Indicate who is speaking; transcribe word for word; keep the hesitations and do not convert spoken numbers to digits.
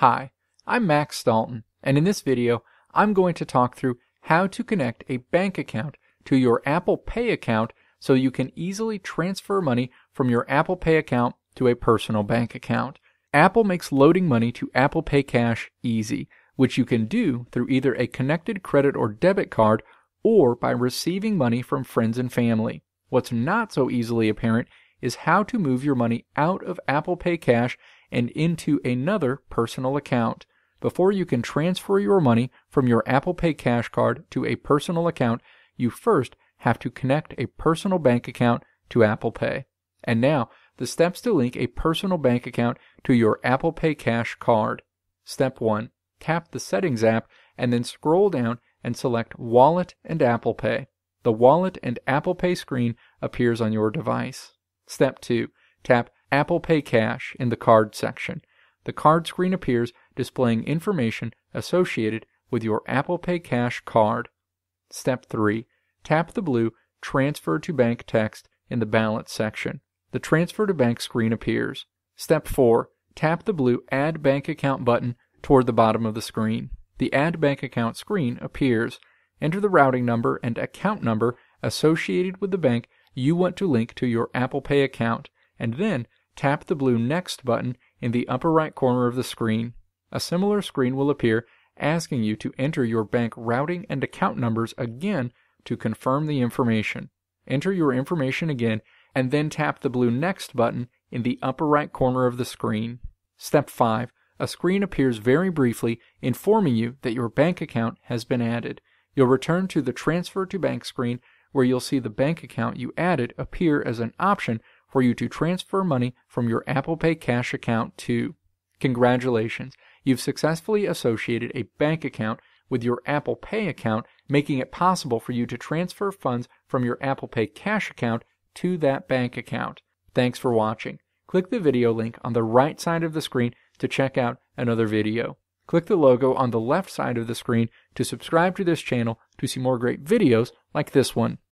Speaker 1: Hi, I'm Max Dalton, and in this video, I'm going to talk through how to connect a bank account to your Apple Pay account so you can easily transfer money from your Apple Pay account to a personal bank account. Apple makes loading money to Apple Pay Cash easy, which you can do through either a connected credit or debit card or by receiving money from friends and family. What's not so easily apparent is how to move your money out of Apple Pay Cash and into another personal account. Before you can transfer your money from your Apple Pay Cash card to a personal account, you first have to connect a personal bank account to Apple Pay. And now, the steps to link a personal bank account to your Apple Pay Cash card. Step one. Tap the Settings app and then scroll down and select Wallet and Apple Pay. The Wallet and Apple Pay screen appears on your device. Step two. Tap Apple Pay Cash in the Card section. The card screen appears displaying information associated with your Apple Pay Cash card. Step three. Tap the blue Transfer to Bank text in the Balance section. The Transfer to Bank screen appears. Step four. Tap the blue Add Bank Account button toward the bottom of the screen. The Add Bank Account screen appears. Enter the routing number and account number associated with the bank you want to link to your Apple Pay account, and then tap the blue Next button in the upper right corner of the screen. A similar screen will appear asking you to enter your bank routing and account numbers again to confirm the information. Enter your information again and then tap the blue Next button in the upper right corner of the screen. Step five. A screen appears very briefly informing you that your bank account has been added. You'll return to the Transfer to Bank screen where you'll see the bank account you added appear as an option for you to transfer money from your Apple Pay Cash account to. Congratulations, you've successfully associated a bank account with your Apple Pay account, making it possible for you to transfer funds from your Apple Pay Cash account to that bank account. Thanks for watching. Click the video link on the right side of the screen to check out another video. Click the logo on the left side of the screen to subscribe to this channel to see more great videos like this one.